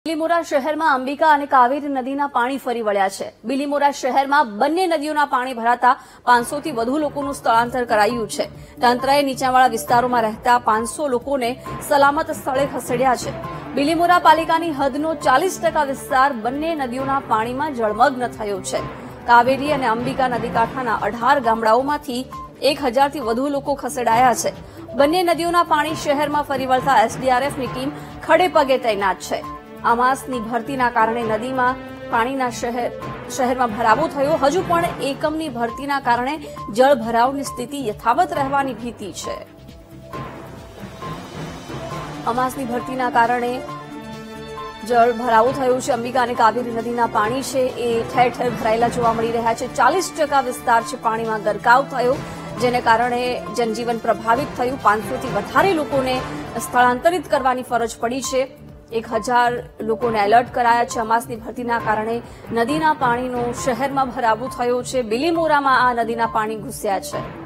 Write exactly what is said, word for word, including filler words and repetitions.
બિલીમોરા શહેરમાં અંબિકા અને કાવેરી નદીના પાણી ફરી વળ્યા છે। બિલીમોરા શહેરમાં બંને નદીઓના પાણી ભરાતા પાંચસો થી વધુ લોકોનું સ્થળાંતર કરાયું છે। તંત્રએ નીચાણવાળા વિસ્તારોમાં રહેતા પાંચસો લોકોને સલામત સ્થળે ખસેડ્યા છે। બિલીમોરા પાલિકાની હદનો ચાલીસ ટકા વિસ્તાર બંને નદીઓના પાણીમાં જળમગ્ન થયો છે। કાવેરી અને અંબિકા નદીકાંઠાના અઢાર ગામડાઓમાંથી એક હજારથી વધુ લોકો ખસેડાયા છે। બંને નદીઓના પાણી શહેરમાં ફરી વળતા એસડીઆરએફની ટીમ ખડે પગે તૈનાત છે। અમાસની ભરતીના કારણે નદીમાં પાણીના શહેર શહેરમાં ભરાવો થયો। હજુ પણ એકમની ભરતીના કારણે જળભરાવની સ્થિતિ યથાવત રહેવાની ભીતિ છે। અમાસની ભરતીના કારણે જળભરાવો થયો છે। અંબિકા અને કાવેરી નદીના પાણી છે એ ઠેર ઠેર ભરાયેલા જોવા મળી રહ્યા છે। ચાલીસ ટકા વિસ્તાર છે પાણીમાં ગરકાવ થયો, જેને કારણે જનજીવન પ્રભાવિત થયું। પાંચસોથી વધારે લોકોને સ્થળાંતરિત કરવાની ફરજ પડી છે। એક હજાર લોકોને એલર્ટ કરાયા છે। અમાસની ભરતીના કારણે નદીના પાણીનો શહેરમાં ભરાવો થયો છે। બિલીમોરામાં આ નદીના પાણી ઘૂસ્યા છે।